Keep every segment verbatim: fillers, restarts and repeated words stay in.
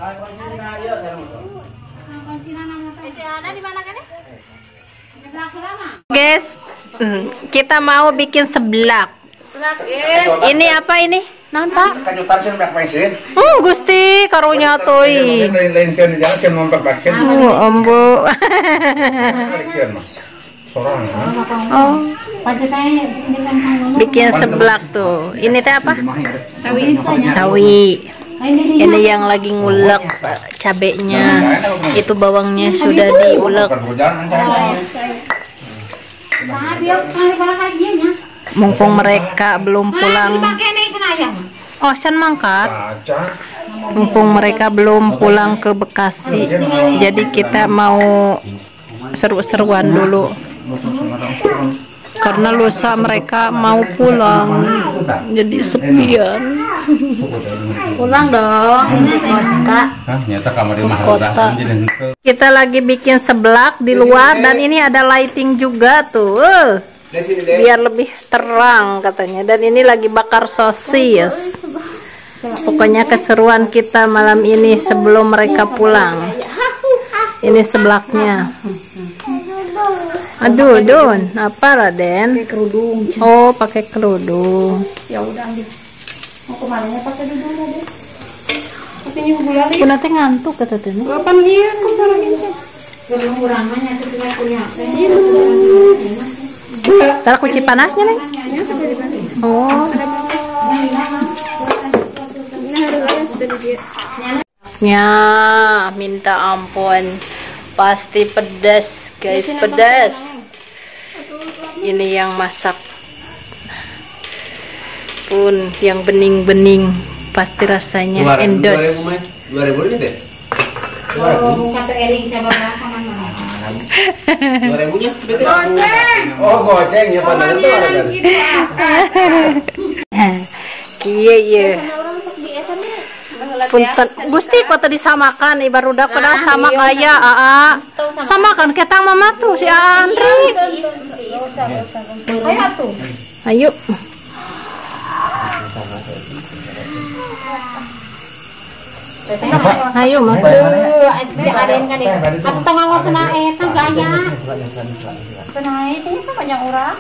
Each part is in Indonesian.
Guys, kita mau bikin seblak. Ini apa ini? Nanta? Oh, Gusti karunya toy. Oh, ambo. Oh. Bikin seblak tuh. Ini teh apa? Sawi. Sawi. Ini yang lagi ngulek cabenya. Itu bawangnya sudah diulek. Mumpung mereka belum pulang. Oh, San mangkat. Mumpung mereka belum pulang ke Bekasi. Jadi kita mau seru-seruan dulu. Karena lusa mereka mau pulang. Jadi sepian. Pulang dong. Kota. Kita lagi bikin seblak di luar dan ini ada lighting juga tuh. Uh, biar lebih terang katanya. Dan ini lagi bakar sosis. Pokoknya keseruan kita malam ini sebelum mereka pulang. Ini seblaknya. Aduh, Don, apa Raden? Pakai kerudung. Oh, pakai kerudung. Ya udah ambil. Mau kemananya pakai kerudung Raden? Tapi nyugulan ini. Kuna teh ngantuk kata teh. Kapan dia kumpul kenceng? Belum uramanya sesuai punya. Tara kunci panasnya, Neng? Oh. Ya, minta ampun. Pasti pedas, guys, pedas. Ini yang masak. Pun yang bening-bening pasti rasanya endos. dua ribu ini deh. Oh, kata Eling sama paman mana? dua ribu-nya. Goceng. Oh, goceng ya padahal itu ada. Kieu ieu. Punten Gusti kok tadi disamakan ibarudak padahal sama kaya Aa. Samakan ketang mama tuh si Andri. Ayo tuh. Ayo. Ayo mah. Aden kan deh. Atuh tengah ngosna eta gaya. Kenapa itu banyak orang?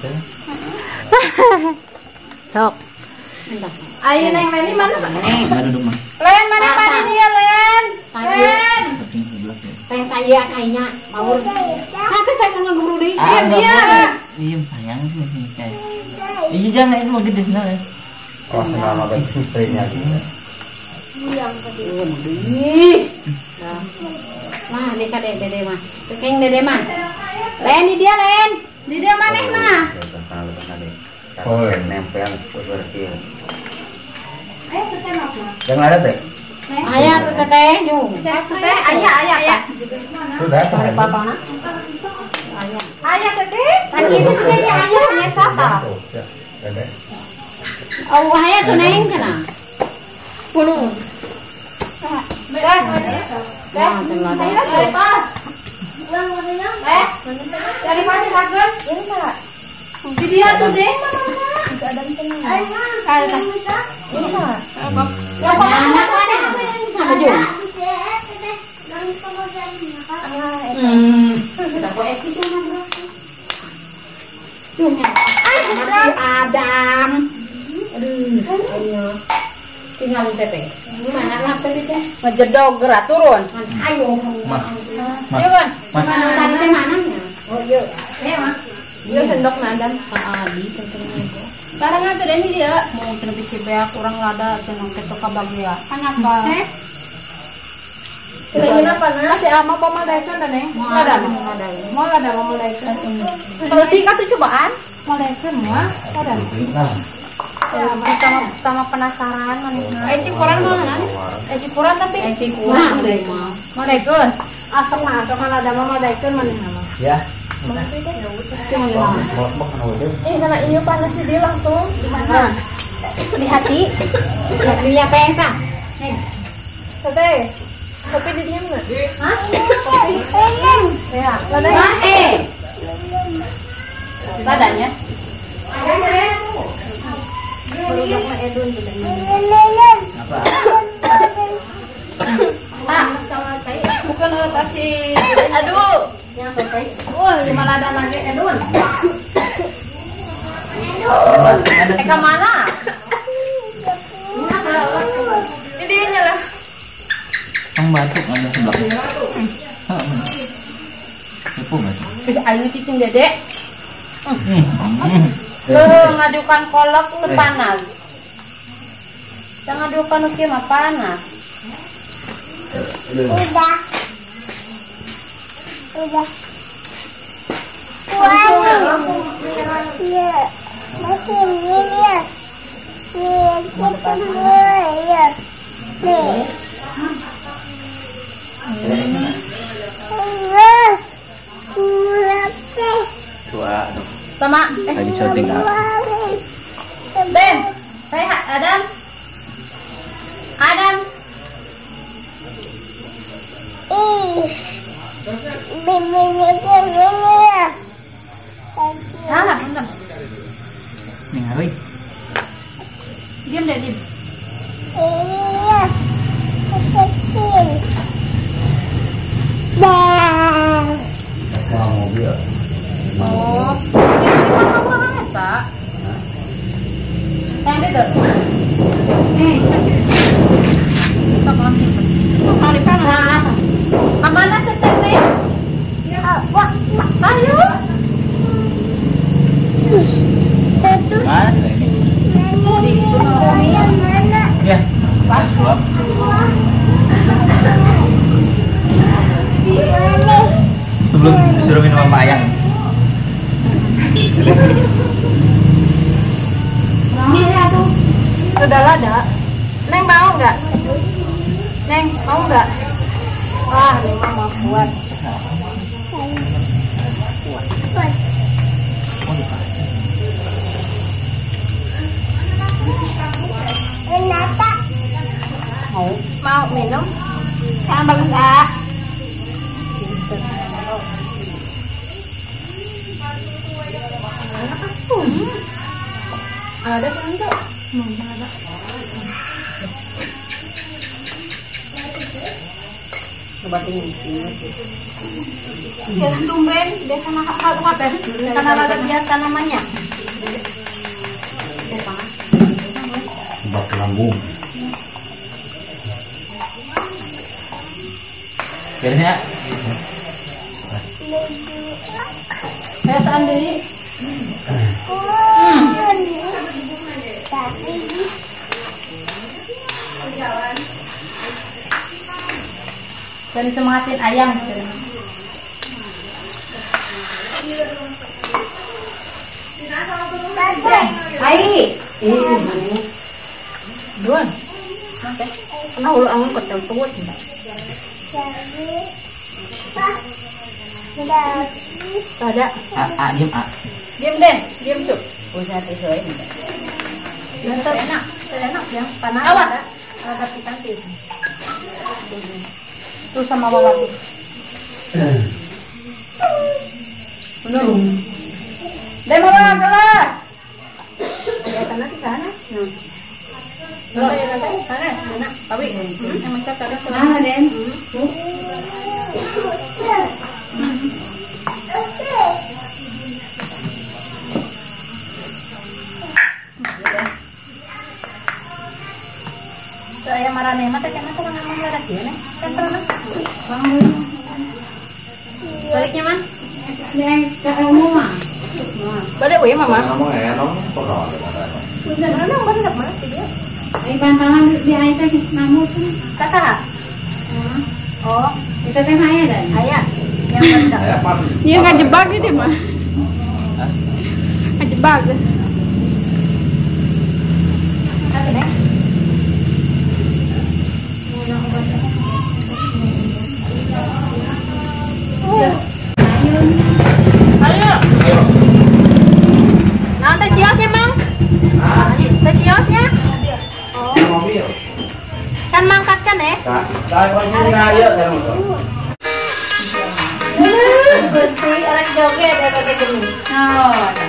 Sok. Ayo Neng Leni mana? Len mana tadi dia Len? Len. Teh kaya kayaknya mau. Tapi saya nggak guru deh. Dia dia. Iya sayang sih sih kayak. Iya jangan itu mau gede senang. Oh, nama istrinya gitu. Yang tadi. Ih. Nah, ini kan dede dede mah. Keng dede mah. Len ini dia Len. Di dia mana mah? Oh, nempel seperti itu. Ayo ke sana mah. Yang ada teh? Ayah tuh teteh, nyung. Teteh, ayah, ayah, ayah. Sudah, Dari papa nak. Ayah. Ayah teteh. Tadi itu sudah dia ayah, ayah sata. Oh, ayah tuh Neng kena. Punuh. Dah, dah. Dah, dari pas. Eh, dari mana sakit? Ini salah. Di dia tuh deh, mana mana? Enggak ada di sini. Ayo, ini salah. Ya, anak mana? Sama Jun. Hmm. Sudah boleh itu mana? Jun. Masih Adam. Aduh. Tinggal di T P. Gimana lah tadi teh? Ngejedog gerak turun. Ayo. Ayo kan. Mana tadi mana? Oh, iya. Ya, Mak. Dia sendok nadam Pak Adi tentunya. Sekarang ada ini dia mau televisi beak kurang ada tenang ketok kabagya. Kenapa? Eh? Ini apa nah? Kasih ama pemadaikan dan eh. Mau ada mau ada. Mau ada mau madaikan. Kalau tiga tuh cobaan. Madaikan mah ada. Sama sama penasaran mana? Eh Cipuran mana? Eh Cipuran tapi eh Cipuran deh mah. Madaikan. Asal mah asal kalau ada mau madaikan mana nama? Ya. Ini sama ini panas di dia langsung di mana? Di hati. Hatinya pengsa. Nih. Tete. Kopi di dia enggak? Hah? Kopi. Pengen. Ya, ladanya. Eh. Ladanya. Ada ada. Apa? kan kasih. Aduh. Yang selesai. Oh, lima lada lagi Edun. Eh ke mana? Ini dia nyala. Ang batuk ada sebelah. Heeh. Kepo batuk. Bisa ayu cicing dedek. Hmm. Lu ngadukan kolak ke panas. Jangan ngadukan uki mah panas. Udah. Udah. Wow. Iya. Masih ini ya. Nih, kita mulai ya. Nih. Enggak. Mulai. Tua. Sama. Lagi syuting ah. Ben. Saya Adam. Adam. Ih. Bibirnya gini ya. Salah, bener. Nih, Hari. Diam deh, diam. Iya. Kecil. Dah. Mau mobil. Oh. Ini mah banget, Pak. Yang itu. Nih. Kita langsung. Mau di sana. Kemana setetnya? Ya, wah, ayo. Itu Mana ini? mana? Ya. Pas suap. Mana? Sebelum disuruh minum sama ayang. Sudah lada. Neng mau nggak? Neng mau nggak? Wah, Neng mau buat. Kenapa? Mau? Mau minum? Sama enggak? Ada kan tuh? Ada. Coba tinggi sini. Ya tumben, biasa nak apa? Karena ada biasa namanya. Bak lambung. Biasanya Saya sendiri. Tapi Dan semangatin ayam. Hai. Eh, Duan. Kenapa lu angin ketel tuut? jadi Pak. Sudah. Ada. A, A, diem A. Diam deh, diam sup. Usaha tisu ini. Biasa enak, enak yang panas. Awas. Ada pikanti. Tuh sama mama tuh. Belum. Demo keluar. Ya tanah di sana. Hmm. Kalau ya nanti sana, sana. Tapi emang kita ada sana Den. Saya marah nih, mata kena tuh nggak mau marah dia nih. Kan pernah. Baliknya man? Yang ke umum mah. Balik ya mama. Ngomong ya, nong korol. Mana nong balik mana sih dia? Ay, pantangan di ay teh namun Kata. Oh, itu teh saya dan. ayah. Yang benda. Saya pan. Iya ngajebak gitu mah. Ngajebak. Kata nih. Ayo. Nanti kiosnya mang. Teh kiosnya. Oh. Mobil. Kan mangkat kan eh? Saya mau jadi ayo kan motor. Gusti, orang joget ya pakai gini. Oh.